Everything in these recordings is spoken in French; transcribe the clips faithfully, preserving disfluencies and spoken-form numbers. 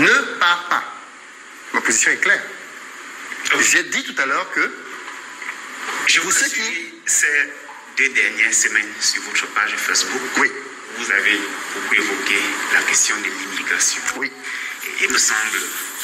ne part pas. Ma position est claire. J'ai dit tout à l'heure que... Je vous sais qui... ces deux dernières semaines sur votre page Facebook, oui. Vous avez beaucoup évoqué la question de l'immigration. Oui. Et il me semble,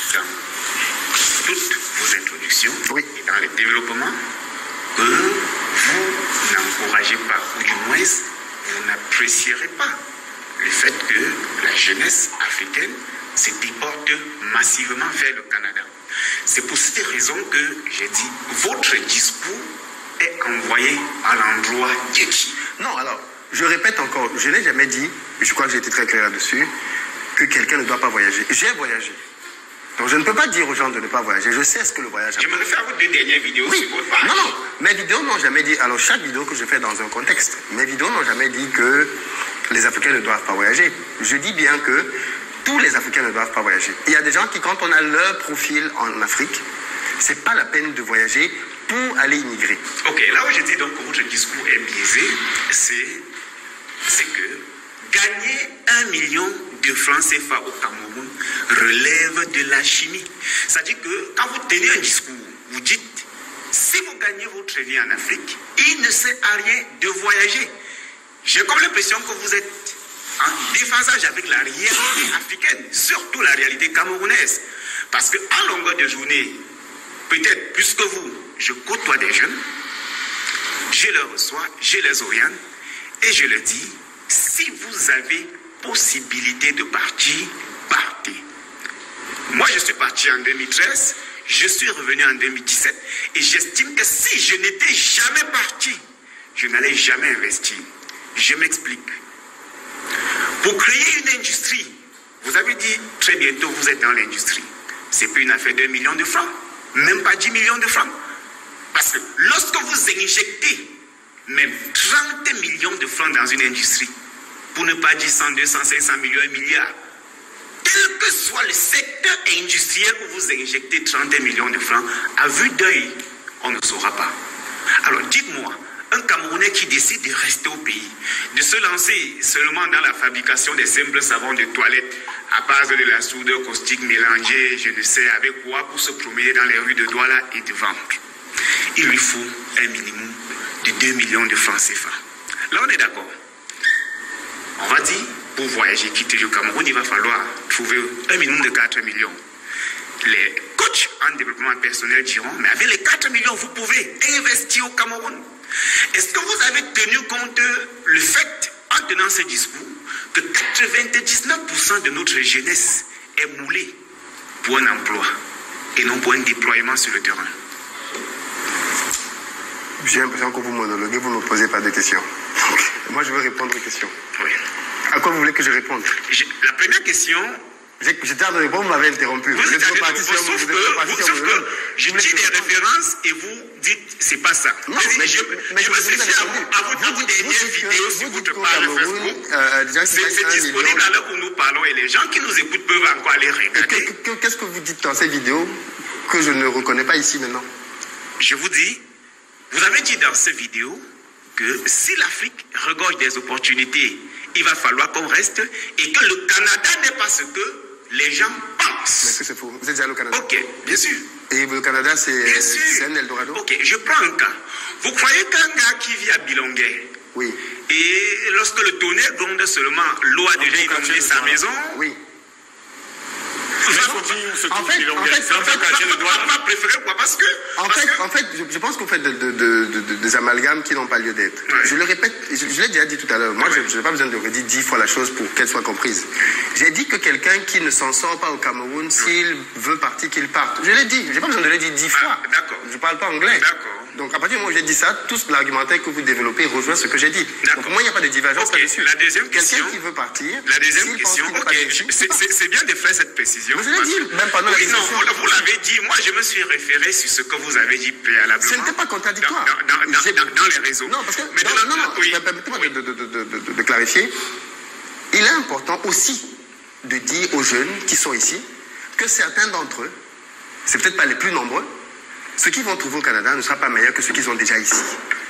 dans toutes vos introductions oui. et dans le développement, que vous n'encouragez pas, ou du moins, vous n'apprécierez pas le fait que la jeunesse africaine se déporte massivement vers le Canada. C'est pour cette raison que j'ai dit, votre discours est envoyé à l'endroit de qui? Non, alors, je répète encore, je n'ai jamais dit, et je crois que j'ai été très clair là-dessus, que quelqu'un ne doit pas voyager. J'ai voyagé. Donc je ne peux pas dire aux gens de ne pas voyager. Je sais ce que le voyage a. Je me réfère à vos deux dernières vidéos oui. sur votre page. Non, non, mes vidéos n'ont jamais dit... Alors chaque vidéo que je fais dans un contexte, mes vidéos n'ont jamais dit que les Africains ne doivent pas voyager. Je dis bien que tous les Africains ne doivent pas voyager. Il y a des gens qui, quand on a leur profil en Afrique, c'est pas la peine de voyager pour aller immigrer. Ok, là où je dis donc que votre discours est biaisé, c'est que gagner un million de francs C F A au Cameroun relève de la chimie. C'est-à-dire que quand vous tenez un discours, vous dites, si vous gagnez votre vie en Afrique, il ne sert à rien de voyager. J'ai comme l'impression que vous êtes en déphasage avec la réalité africaine, surtout la réalité camerounaise. Parce qu'en longueur de journée, peut-être plus que vous, je côtoie des jeunes, je les reçois, je les oriente et je leur dis, si vous avez possibilité de partir, partez. Moi, je suis parti en deux mille treize, je suis revenu en deux mille dix-sept et j'estime que si je n'étais jamais parti, je n'allais jamais investir. Je m'explique. Pour créer une industrie, vous avez dit très bientôt vous êtes dans l'industrie. C'est plus une affaire de millions de francs, même pas dix millions de francs. Parce que lorsque vous injectez même trente millions de francs dans une industrie, pour ne pas dire cent, deux cents, cinq cents millions, un milliard, quel que soit le secteur industriel où vous injectez trente millions de francs, à vue d'œil, on ne saura pas. Alors dites-moi, un Camerounais qui décide de rester au pays, de se lancer seulement dans la fabrication des simples savons de toilette à base de la soude caustique mélangée, je ne sais avec quoi, pour se promener dans les rues de Douala et de vendre, il lui faut un minimum de deux millions de francs C F A. Là, on est d'accord. On va dire, pour voyager, quitter le Cameroun, il va falloir trouver un minimum de quatre millions. Les coachs en développement personnel diront, mais avec les quatre millions, vous pouvez investir au Cameroun. Est-ce que vous avez tenu compte le fait, en tenant ce discours, que quatre-vingt-dix-neuf pour cent de notre jeunesse est moulée pour un emploi et non pour un déploiement sur le terrain? J'ai l'impression que vous monologuez, vous ne me posez pas de questions. Donc, moi, je veux répondre aux questions. Oui. À quoi vous voulez que je réponde? je, La première question... J'étais en train de répondre, vous m'avez interrompu. Vous, vous êtes reparti sur vous, vous, vous, sauf que je dis des références et vous dites c'est pas ça. Non, mais je, mais je me suis fait à vous, à vous, à vous dernières vidéos sur votre page Facebook. Euh, c'est disponible à l'heure où nous parlons et les gens qui nous écoutent peuvent encore aller regarder. Qu'est-ce que vous dites dans ces vidéos que je ne reconnais pas ici maintenant? Je vous dis, vous avez dit dans ces vidéos que si l'Afrique regorge des opportunités, il va falloir qu'on reste et que le Canada n'est pas ce que les gens pensent. Mais est-ce que c'est faux? Vous êtes déjà allé au Canada? Ok, bien sûr. Et le Canada, c'est un Eldorado? Ok, je prends un cas. Vous croyez qu'un gars qui vit à Bilonguet, oui, et lorsque le tonnerre gronde seulement, l'eau a déjà inondé sa maison? Oui. En fait, en fait, pas préféré quoi? Parce que... En parce fait, que... en fait, je, je pense que vous faites de, de, de, de, des amalgames qui n'ont pas lieu d'être. Ouais. Je le répète, je, je l'ai déjà dit tout à l'heure. Moi, ouais. je n'ai pas besoin de redire dix fois la chose pour qu'elle soit comprise. J'ai dit que quelqu'un qui ne s'en sort pas au Cameroun, ouais. s'il veut partir, qu'il parte. Je l'ai dit. Je n'ai pas besoin de le dire dix fois. Ah, d'accord. Je ne parle pas anglais. D'accord. Donc, à partir du moment où j'ai dit ça, tout l'argumentaire que vous développez rejoint ce que j'ai dit. Donc, pour moi, il n'y a pas de divergence okay. là-dessus. La deuxième question... Quelqu'un qui veut partir... La deuxième question... Ok, c'est bien de faire cette précision. Mais je l'ai dit, même pendant oui, la non, vous, vous l'avez dit. Moi, je me suis référé sur ce que vous avez dit préalablement. Ce n'était pas contradictoire. Dans, dans, dans, dans, dans les réseaux. Non, parce que... Mais non, dans, non, non, oui. permettez-moi oui. de, de, de, de, de, de clarifier. Il est important aussi de dire aux jeunes qui sont ici que certains d'entre eux, c'est peut-être pas les plus nombreux, ceux qui vont trouver au Canada ne sera pas meilleur que ceux qui sont déjà ici.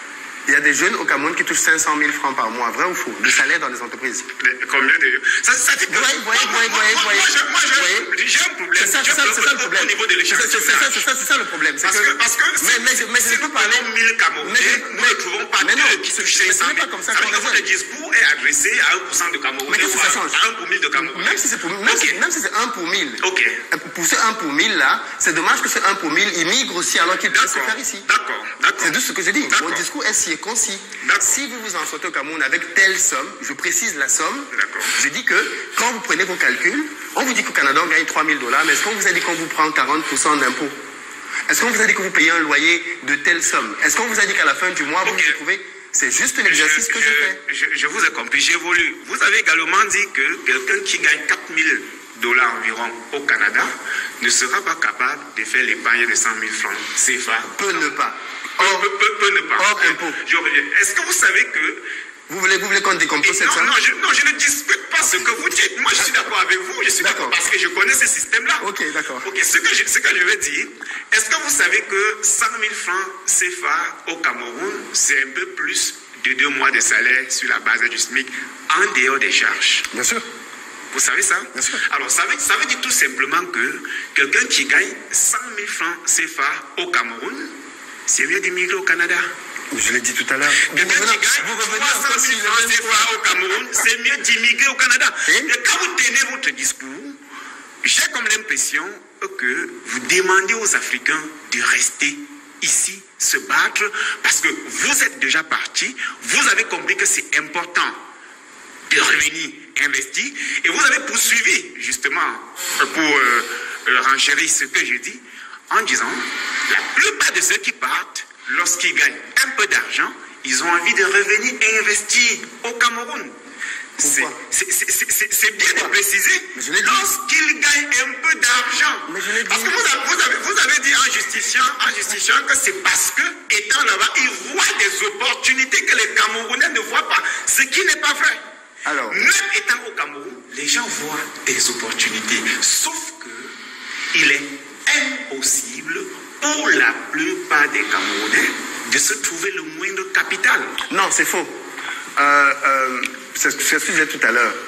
Il y a des jeunes au Cameroun qui touchent cinq cent mille francs par mois, vrai ou faux, de salaire dans les entreprises. Mais combien de... Ça, ça dit que... Voyez, voyez, voyez, voyez, voyez. Moi, j'ai un problème. C'est ça, c'est ça, c'est ça le problème. Au niveau de l'échange. C'est ça, c'est ça, c'est ça le problème. Parce que, parce que, mais, mais, mais je ne peux parler... mille Camerounais, nous ne trouvons pas deux qui touchent cinq cent mille. Ça veut dire que votre discours est adressé à un pour cent de Camerounais. Mais qu'est-ce que ça change? À un pour mille de Camerounais. Même si c'est pour, même si, même si c'est un pour mille. Ok. Pour ce un pour mille là, c'est dommage que ce un pour mille, il migre aussi alors qu'il peut se faire ici. D'accord, d'accord. C'est tout ce que je dis. Mon discours est si et concis. Si vous vous en sortez au Cameroun avec telle somme, je précise la somme, je dis que quand vous prenez vos calculs, on vous dit qu'au Canada on gagne trois mille dollars, mais est-ce qu'on vous a dit qu'on vous prend quarante pour cent d'impôts? Est-ce qu'on vous a dit que vous payez un loyer de telle somme? Est-ce qu'on vous a dit qu'à la fin du mois, vous vous retrouvez? C'est juste l'exercice que je, je fais. Je, je vous ai compris, j'évolue. Vous avez également dit que quelqu'un qui gagne quatre mille dollars environ au Canada ne sera pas capable de faire l'épargne de cent mille francs C F A. Peut ne pas. Or, peut, peut, peut ne pas. Hors impôt. Est-ce que vous savez que... Vous voulez, vous voulez qu'on décompose cette somme? Non, je, non, je ne dispute pas ce que vous dites. Moi, je suis d'accord avec vous. Je suis d'accord parce que je connais ce système-là. Ok, d'accord. Ok, ce que je, ce que je veux dire, est-ce que vous savez que cent mille francs C F A au Cameroun, c'est un peu plus de deux mois de salaire sur la base du SMIC en dehors des charges? Bien sûr. Vous savez ça? Bien sûr. Alors, ça veut, ça veut dire tout simplement que quelqu'un qui gagne cent mille francs C F A au Cameroun, c'est mieux d'immigrer au Canada. Je l'ai dit tout à l'heure. Quelqu'un qui gagne trois cent mille francs C F A au Cameroun, c'est mieux d'immigrer au Canada. Et, Et quand vous tenez votre discours, j'ai comme l'impression que vous demandez aux Africains de rester ici, se battre, parce que vous êtes déjà partis, vous avez compris que c'est important de revenir investir, et vous avez poursuivi justement pour euh, euh, renchérir ce que je dis, en disant, la plupart de ceux qui partent, lorsqu'ils gagnent un peu d'argent, ils ont envie de revenir et investir au Cameroun. C'est bien de préciser, lorsqu'ils gagnent un peu d'argent. Parce que vous avez, vous, avez, vous avez dit en justifiant, en justifiant que c'est parce que, étant là-bas, ils voient des opportunités que les Camerounais ne voient pas, ce qui n'est pas vrai. Alors, même étant au Cameroun, les gens voient des opportunités, sauf que il est impossible pour la plupart des Camerounais de se trouver le moindre capital. Non, c'est faux. Euh, euh, c'est ce que je disais tout à l'heure.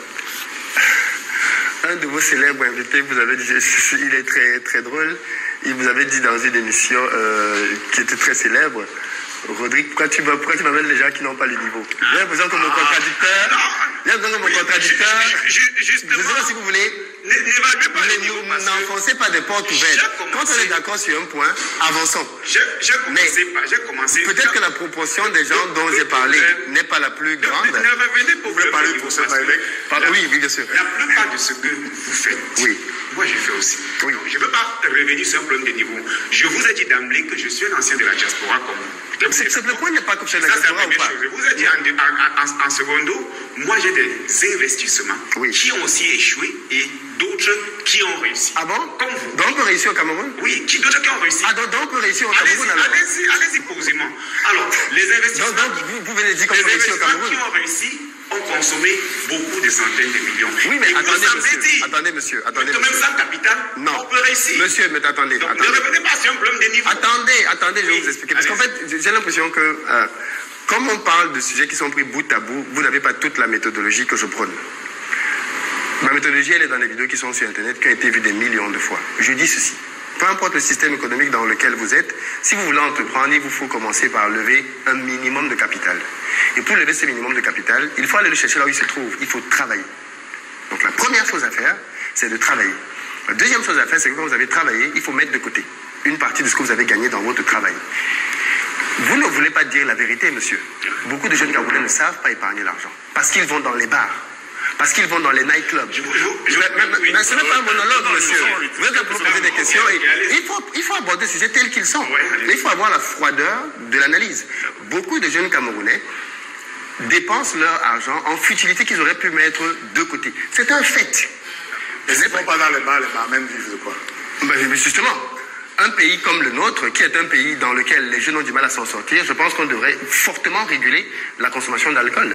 Un de vos célèbres invités, vous avez dit, il est très, très drôle, il vous avait dit dans une émission euh, qui était très célèbre, Rodrigue, pourquoi tu m'amènes les gens qui n'ont pas le niveau? J'ai l'impression que mon contradicteur, j'ai l'impression que mon contradicteur, je ne sais pas si vous voulez, n'enfoncez pas des portes ouvertes. Quand on est d'accord sur un point, avançons. J'ai commencé. Peut-être que la proportion des gens dont j'ai parlé n'est pas la plus grande. Ne revenez pas. Vous voulez parler pour ça, oui, oui, bien sûr. La plupart de ce que vous faites, oui. Moi j'ai fait aussi. Oui. Je ne veux pas revenir sur un problème de niveau. Je vous ai dit d'emblée que je suis un ancien de la diaspora comme vous. C'est le point n'est pas comme ça de la diaspora ou pas. Je vous ai dit en, en, en, en secondo, moi j'ai des investissements oui. qui ont aussi échoué et d'autres qui ont réussi. Ah bon? Comme vous. Donc on peut réussir au Cameroun? Oui, qui d'autres qui ont réussi. Ah donc, donc on peut réussir au Cameroun alors? Allez-y, allez-y posément. Alors, les investissements. Donc, donc vous, vous venez de dire qu'on peut réussir au Cameroun? Les investissements qui ont réussi ont consommé beaucoup de centaines de millions. Oui, mais et attendez, monsieur. Dit, attendez, monsieur. Attendez, même monsieur. sans capital, non. on peut réussir. Monsieur, mais attendez. Donc, attendez. ne revenez pas sur un problème de niveau. Attendez, attendez, je vais oui. vous expliquer. Parce qu'en fait, j'ai l'impression que, euh, comme on parle de sujets qui sont pris bout à bout, vous n'avez pas toute la méthodologie que je prône. Ma méthodologie, elle est dans les vidéos qui sont sur Internet, qui ont été vues des millions de fois. Je dis ceci. Peu importe le système économique dans lequel vous êtes, si vous voulez entreprendre, il vous faut commencer par lever un minimum de capital. Et pour lever ce minimum de capital, il faut aller le chercher là où il se trouve. Il faut travailler. Donc la première chose à faire, c'est de travailler. La deuxième chose à faire, c'est que quand vous avez travaillé, il faut mettre de côté une partie de ce que vous avez gagné dans votre travail. Vous ne voulez pas dire la vérité, monsieur. Beaucoup de jeunes Camerounais ne savent pas épargner l'argent. Parce qu'ils vont dans les bars. Parce qu'ils vont dans les nightclubs. Je, je, je, mais, mais ce n'est pas un monologue, non, monsieur. Vous êtes pour poser des questions. Et il, faut, il faut aborder ces sujets tels qu'ils sont. Mais il faut avoir la froideur de l'analyse. Beaucoup de jeunes Camerounais dépensent leur argent en futilité qu'ils auraient pu mettre de côté. C'est un fait. Et s'ils ne vont pas dans les bars, les barmen vivent de quoi? Ben, justement, un pays comme le nôtre, qui est un pays dans lequel les jeunes ont du mal à s'en sortir, je pense qu'on devrait fortement réguler la consommation d'alcool.